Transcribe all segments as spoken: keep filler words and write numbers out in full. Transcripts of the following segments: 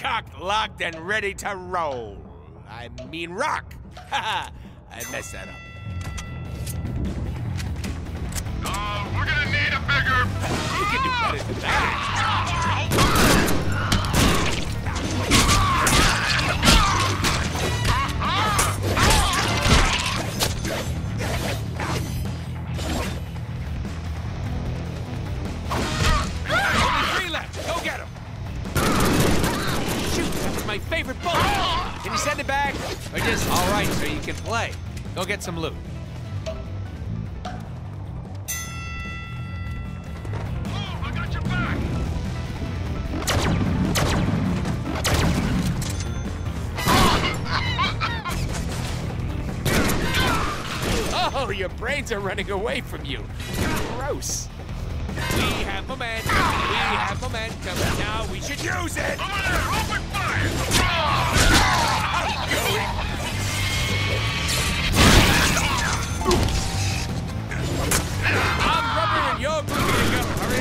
Cocked, locked, and ready to roll. I mean rock. Haha, I messed that up. Uh, we're gonna need a bigger... You can do better than that. Go get him! Shoot, that was my favorite bullet! Can you send it back? Or just, all right, so you can play. Go get some loot. Oh, I got your back! Oh, your brains are running away from you. Gross. We have momentum. We have momentum. Now we should use it. Over there, open fire! I'm going. I'm rubber and you're moving to go.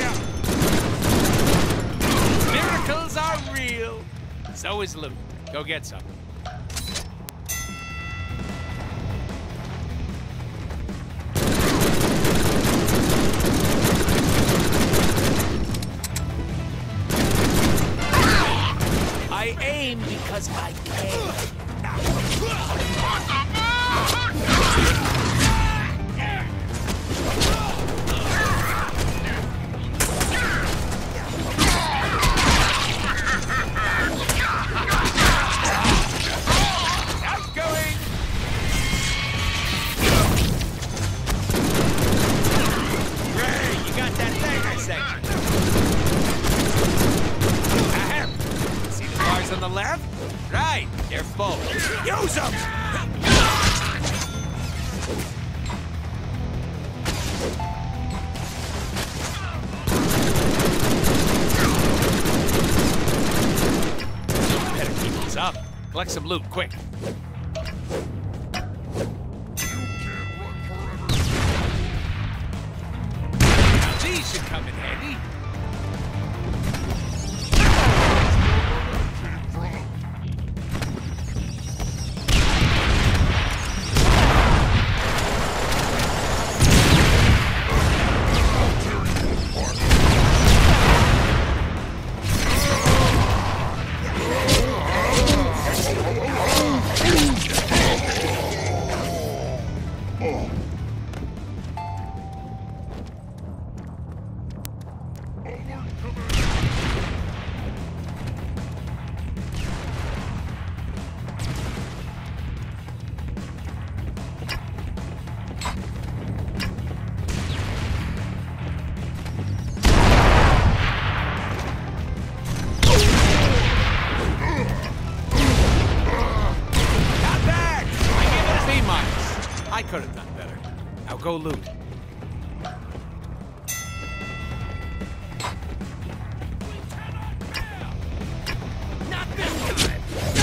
Hurry up. Miracles are real. So is loot. Go get some. I aim because I can. Outgoing. Ray, you got that thing I sent you. See the bars on the left? Right, they're full. Use them! Better keep this up. Collect some loot, quick. Now these should come in handy. I could have done better. Now go loot. Not this time!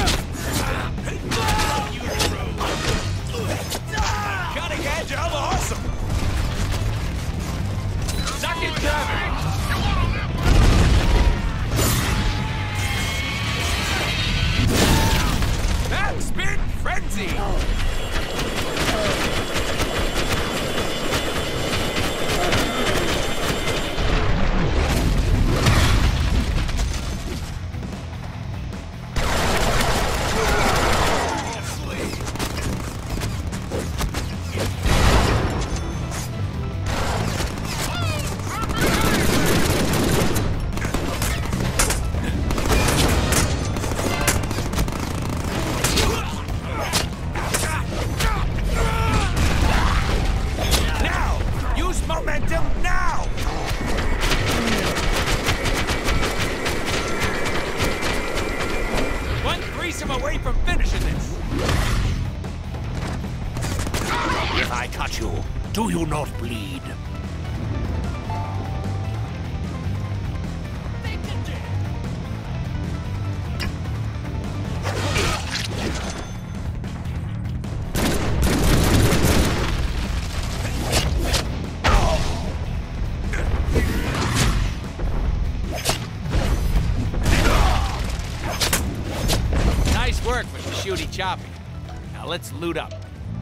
Cutting edge, I'm awesome! Suck it, Trevor! Backspin frenzy! Momentum now! One threesome away from finishing this. If I cut you, do you not bleed? work with the shooty choppy. Now let's loot up.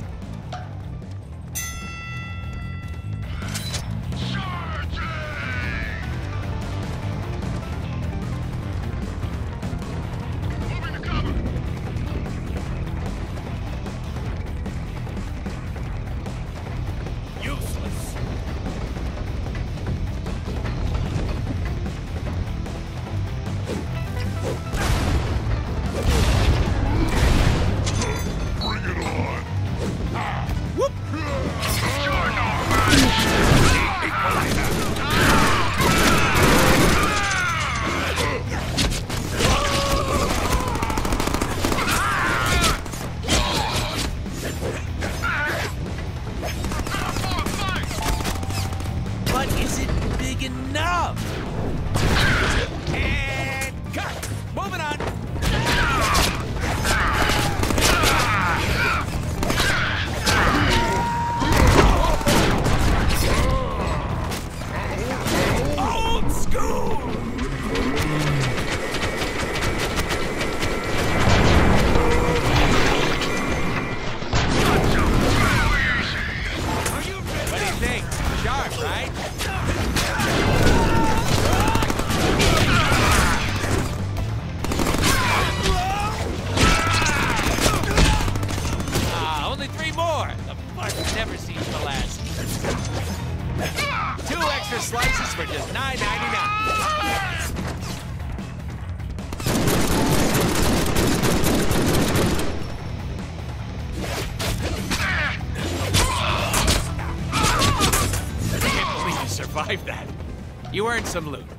That. You earned some loot.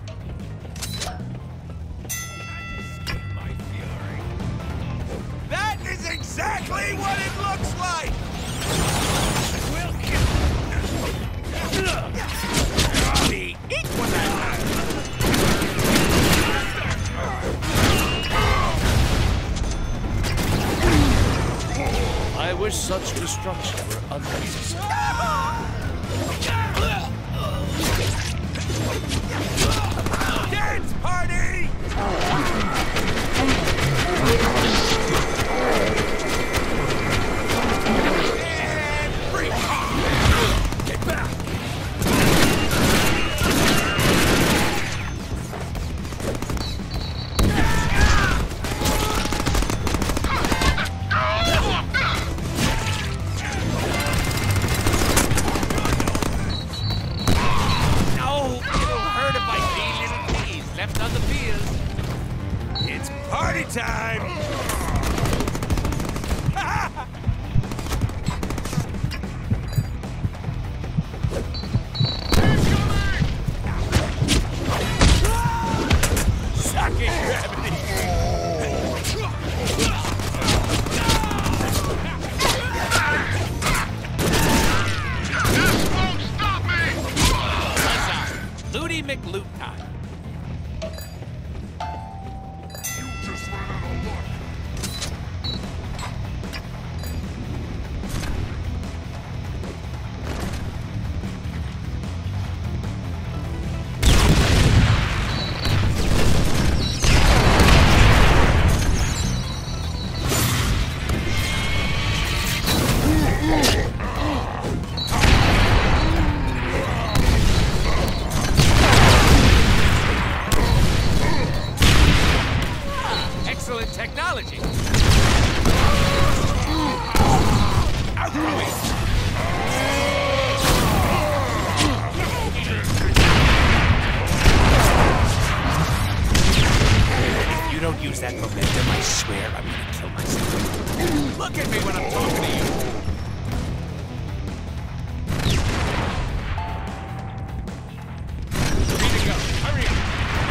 That is exactly what it looks like! We'll be equalized. I wish such destruction were unnecessary. Dance party! And free! Get back! Time! Sucking gravity! This won't stop me! Looty McLoot time. Technology. If you don't use that momentum, I swear I'm gonna kill myself. Look at me when I'm talking to you. Free to go. Hurry up.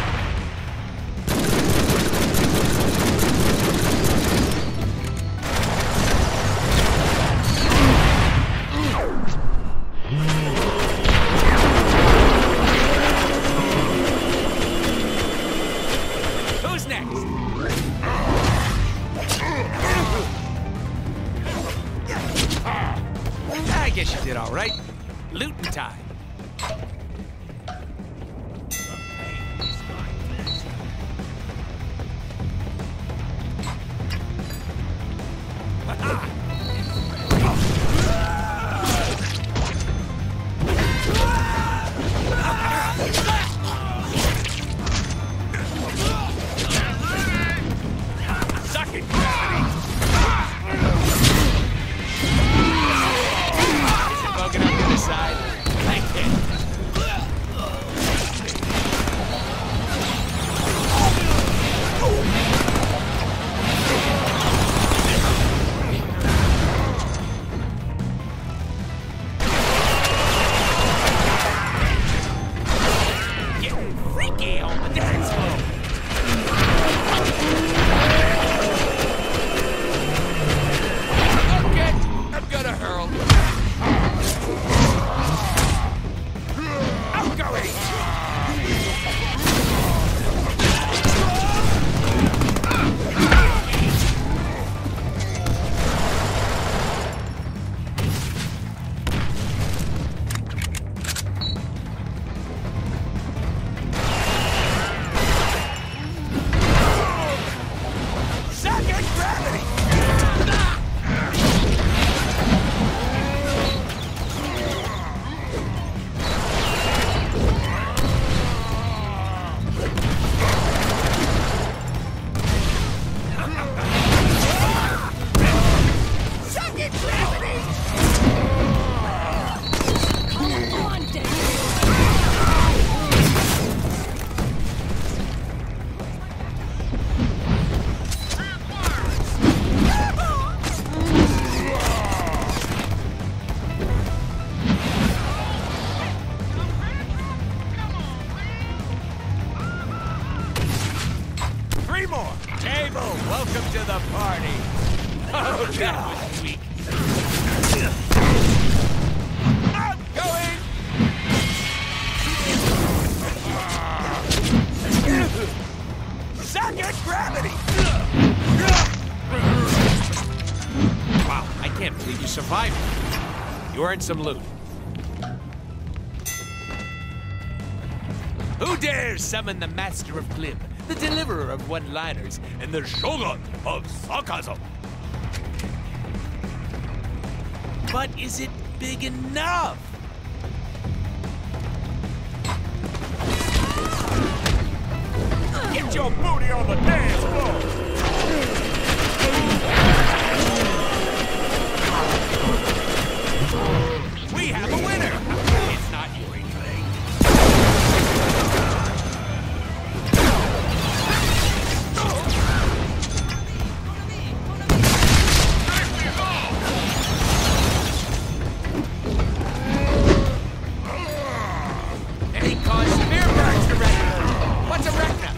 I guess you did all right. Looting time. Cable, welcome to the party. Oh, that was weak. I'm going. Suck at gravity. Wow, I can't believe you survived. You earned some loot. Who dares summon the master of glib, the deliverer of one-liners, and the shogun of sarcasm? But is it big enough? Get your booty on the dance floor! We have a winner! It's not you, anything. Any cause spear burns to Retina. What's a Retina?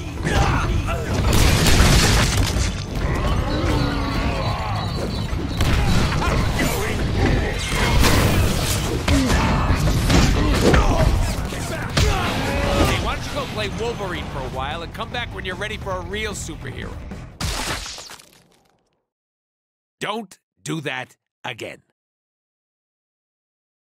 Hey, why don't you go play Wolverine for a while and come back when you're ready for a real superhero? Don't do that again.